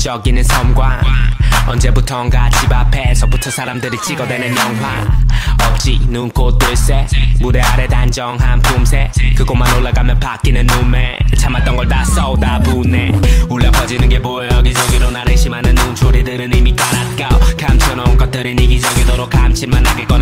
반짝이는 섬광 언제부턴가 집 앞에서부터 사람들이 찍어대는 영화 없지 눈꽃들새 무대 아래 단정한 품새 그곳만 올라가면 바뀌는 눈매 참았던 걸 다 쏟아부네 울려 퍼지는 게 보여 여기저기로 나를 심하는 눈초리들은 이미 깔았고 감춰놓은 것들은 이기적이도록 감칠만하게